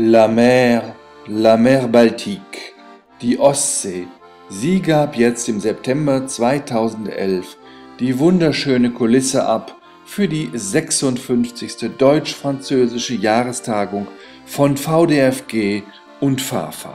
La Mer Baltique, die Ostsee, sie gab jetzt im September 2011 die wunderschöne Kulisse ab für die 56. deutsch-französische Jahrestagung von VDFG und FAFA.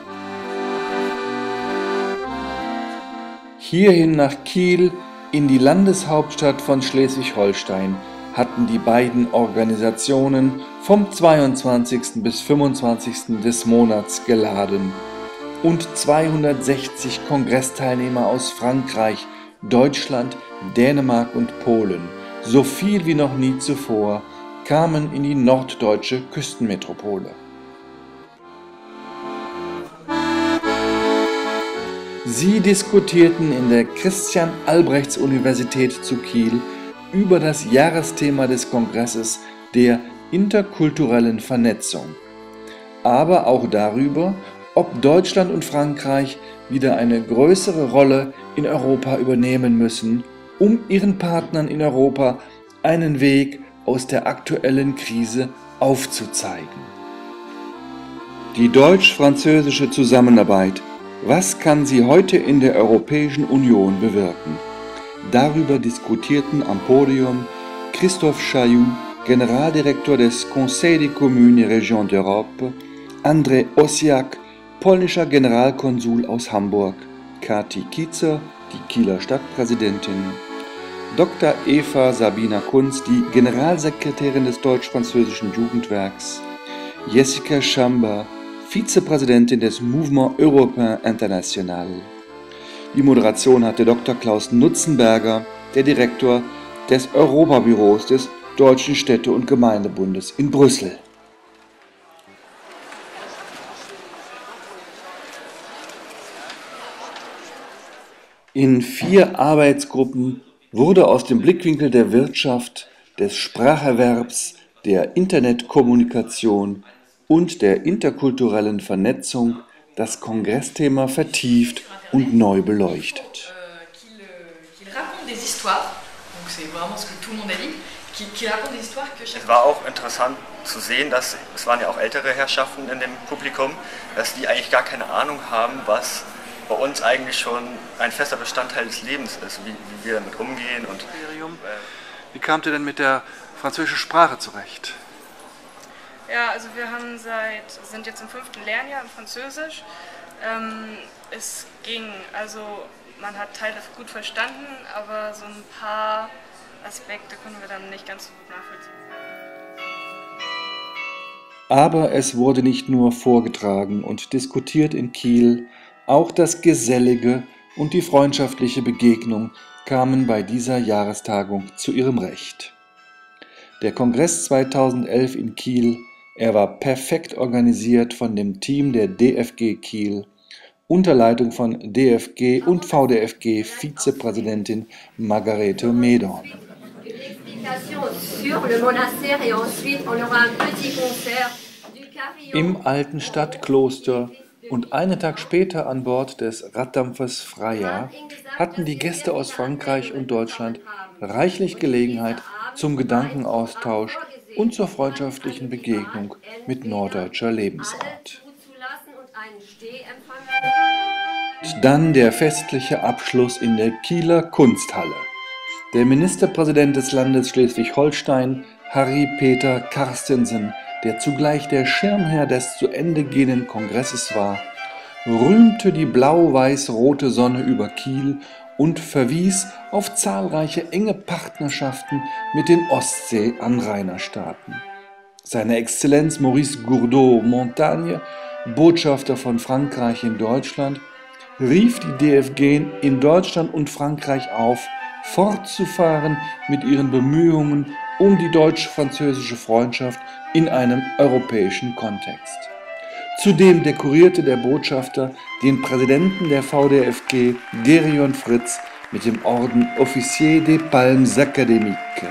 Hierhin nach Kiel, in die Landeshauptstadt von Schleswig-Holstein, hatten die beiden Organisationen vom 22. bis 25. des Monats geladen und 260 Kongressteilnehmer aus Frankreich, Deutschland, Dänemark und Polen, so viel wie noch nie zuvor, kamen in die norddeutsche Küstenmetropole. Sie diskutierten in der Christian-Albrechts-Universität zu Kiel über das Jahresthema des Kongresses der interkulturellen Vernetzung, aber auch darüber, ob Deutschland und Frankreich wieder eine größere Rolle in Europa übernehmen müssen, um ihren Partnern in Europa einen Weg aus der aktuellen Krise aufzuzeigen. Die deutsch-französische Zusammenarbeit, was kann sie heute in der Europäischen Union bewirken? Darüber diskutierten am Podium Christophe Chailloux, Generaldirektor des Conseil des Communes et Régions d'Europe, Andrzej Osiak, polnischer Generalkonsul aus Hamburg, Kati Kiezer, die Kieler Stadtpräsidentin, Dr. Eva Sabina Kunz, die Generalsekretärin des Deutsch-Französischen Jugendwerks, Jessica Chamba, Vizepräsidentin des Mouvement Européen International. Die Moderation hatte Dr. Klaus Nutzenberger, der Direktor des Europabüros des Deutschen Städte- und Gemeindebundes in Brüssel. In 4 Arbeitsgruppen wurde aus dem Blickwinkel der Wirtschaft, des Spracherwerbs, der Internetkommunikation und der interkulturellen Vernetzung das Kongressthema vertieft und neu beleuchtet. Es war auch interessant zu sehen, dass es waren ja auch ältere Herrschaften in dem Publikum, dass die eigentlich gar keine Ahnung haben, was bei uns eigentlich schon ein fester Bestandteil des Lebens ist, wie wir damit umgehen. Und wie kamt ihr denn mit der französischen Sprache zurecht? Ja, also wir sind jetzt im 5. Lernjahr in Französisch. Es ging, also man hat Teile gut verstanden, aber so ein paar Aspekte können wir dann nicht ganz so gut nachvollziehen. Aber es wurde nicht nur vorgetragen und diskutiert in Kiel, auch das Gesellige und die freundschaftliche Begegnung kamen bei dieser Jahrestagung zu ihrem Recht. Der Kongress 2011 in Kiel, er war perfekt organisiert von dem Team der DFG Kiel, unter Leitung von DFG und VDFG Vizepräsidentin Margarete Medorn. Im alten Stadtkloster und einen Tag später an Bord des Raddampfers Freya hatten die Gäste aus Frankreich und Deutschland reichlich Gelegenheit zum Gedankenaustausch und zur freundschaftlichen Begegnung mit norddeutscher Lebensart. Und dann der festliche Abschluss in der Kieler Kunsthalle. Der Ministerpräsident des Landes Schleswig-Holstein, Harry-Peter Carstensen, der zugleich der Schirmherr des zu Ende gehenden Kongresses war, rühmte die blau-weiß-rote Sonne über Kiel und verwies auf zahlreiche enge Partnerschaften mit den Ostsee-Anrainerstaaten. Seine Exzellenz Maurice Gourdeau-Montagne, Botschafter von Frankreich in Deutschland, rief die DFG in Deutschland und Frankreich auf, fortzufahren mit ihren Bemühungen um die deutsch-französische Freundschaft in einem europäischen Kontext. Zudem dekorierte der Botschafter den Präsidenten der VDFG, Gerion Fritz, mit dem Orden Officier des Palmes Académiques.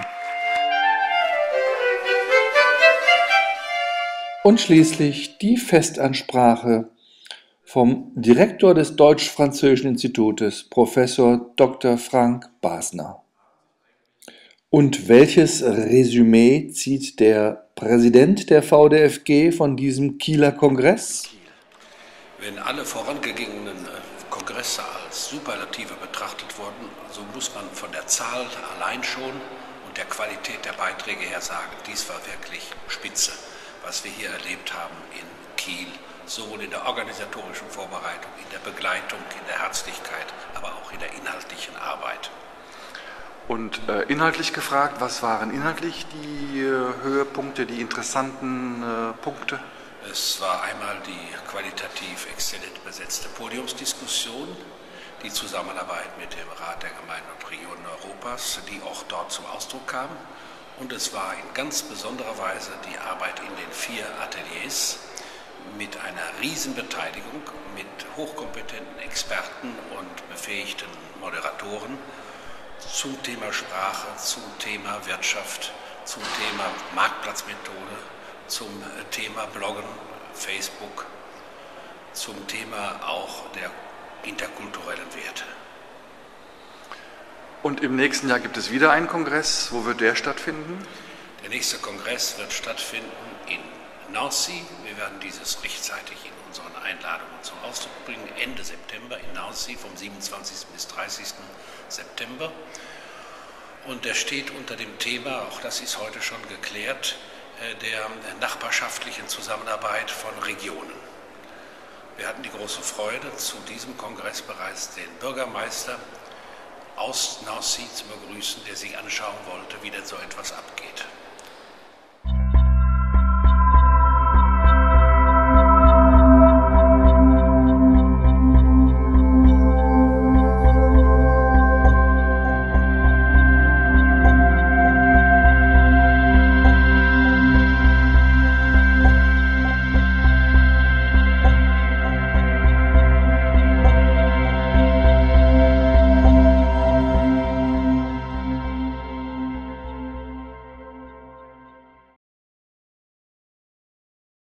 Und schließlich die Festansprache vom Direktor des Deutsch-Französischen Institutes, Professor Dr. Frank Basner. Und welches Resümee zieht der Präsident der VDFG von diesem Kieler Kongress? Wenn alle vorangegangenen Kongresse als Superlative betrachtet wurden, so muss man von der Zahl allein schon und der Qualität der Beiträge her sagen, dies war wirklich spitze, was wir hier erlebt haben in Kiel, sowohl in der organisatorischen Vorbereitung, in der Begleitung, in der Herzlichkeit, aber auch in der inhaltlichen Arbeit. Und inhaltlich gefragt, was waren inhaltlich die Höhepunkte, die interessanten Punkte? Es war einmal die qualitativ exzellent besetzte Podiumsdiskussion, die Zusammenarbeit mit dem Rat der Gemeinden und Regionen Europas, die auch dort zum Ausdruck kam. Und es war in ganz besonderer Weise die Arbeit in den 4 Ateliers mit einer Riesenbeteiligung, mit hochkompetenten Experten und befähigten Moderatoren zum Thema Sprache, zum Thema Wirtschaft, zum Thema Marktplatzmethode, zum Thema Bloggen, Facebook, zum Thema auch der interkulturellen Werte. Und im nächsten Jahr gibt es wieder einen Kongress. Wo wird der stattfinden? Der nächste Kongress wird stattfinden in Nancy. Wir werden dieses rechtzeitig in unseren Einladungen zum Ausdruck bringen. Ende September in Nancy, vom 27. bis 30. September. Und der steht unter dem Thema, auch das ist heute schon geklärt, der nachbarschaftlichen Zusammenarbeit von Regionen. Wir hatten die große Freude, zu diesem Kongress bereits den Bürgermeister aus Nancy zu begrüßen, der sich anschauen wollte, wie denn so etwas abgeht.